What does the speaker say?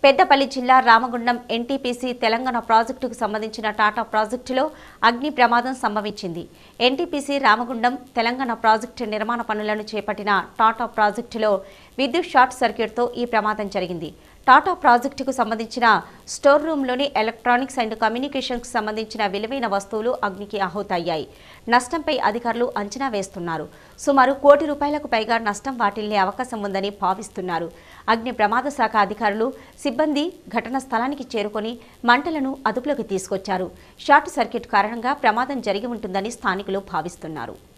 పెద్దపల్లి జిల్లా రామగుండం ఎన్టీపీసీ తెలంగాణ ప్రాజెక్టుకు సంబంధించిన టాటా ప్రాజెక్టులో అగ్ని ప్రమాదం సంభవించింది. ఎన్టీపీసీ రామగుండం తెలంగాణ ప్రాజెక్టు నిర్మాణ పనులను చేపట్టిన టాటా ప్రాజెక్టులో విద్యుత్ షార్ట్ సర్క్యూట్తో ఈ ప్రమాదం జరిగింది. టాటా ప్రాజెక్టుకు సంబంధించిన స్టోర్ రూమ్లోని ఎలక్ట్రానిక్స్ అండ్ కమ్యూనికేషన్కు సంబంధించిన విలువైన వస్తువులు అగ్నికి ఆహుతయ్యాయి. నష్టంపై అధికారులు అంచనా వేస్తున్నారు. సుమారు ₹1 కోటి పైగా నష్టం వాటిల్లే అవకాశం ఉందని భావిస్తున్నారు. అగ్ని ప్రమాద శాఖ అధికారులు సిబ్బంది ఘటనా స్థలానికి చేరుకొని మంటలను అదుపులోకి తీసుకొచ్చారు. షార్ట్ సర్క్యూట్ కారణంగా ప్రమాదం జరిగి ఉంటుందని స్థానికులు భావిస్తున్నారు.